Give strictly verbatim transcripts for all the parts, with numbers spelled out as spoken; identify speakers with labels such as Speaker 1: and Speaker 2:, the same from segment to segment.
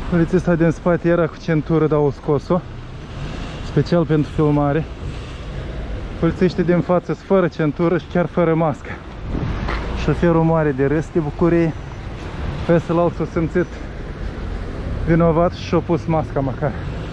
Speaker 1: Polițista din spate era cu centură, dar o scos-o, special pentru filmare. Polițiștii din față sunt fără centură și chiar fără mască. Șoferul mare de râs de bucurie. Pe ăsta s-a simțit vinovat și și-a pus masca măcar.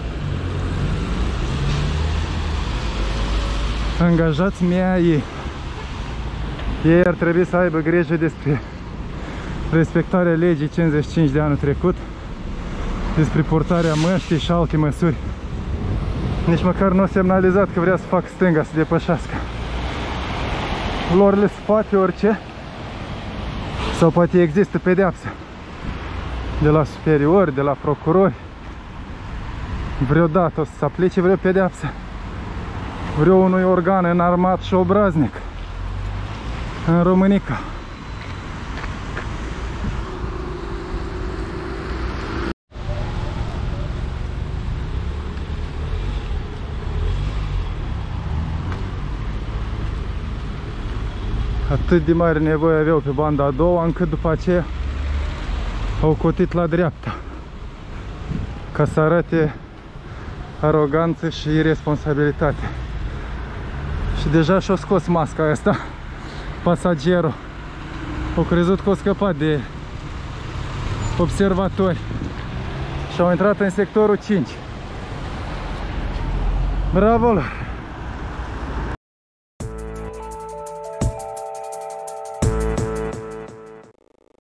Speaker 1: Angajați mea ei. Ei ar trebui să aibă grijă despre respectarea legii cincizeci și cinci de anul trecut, despre purtarea măștii și alte măsuri. Nici măcar nu a semnalizat că vrea să facă stânga, să depășească. Lor le spate orice, sau poate există pedeapsă de la superiori, de la procurori. Vreodată o să se aplice vreo pedeapsă vreo unui organ înarmat și obraznic în Românica. Atât de mare nevoie aveau pe banda a doua, încât după aceea au cotit la dreapta, ca să arate aroganță și irresponsabilitate. Și deja și-a scos masca asta pasagerul. Au crezut că a scăpat de observatori și au intrat în sectorul cinci. Bravo lor!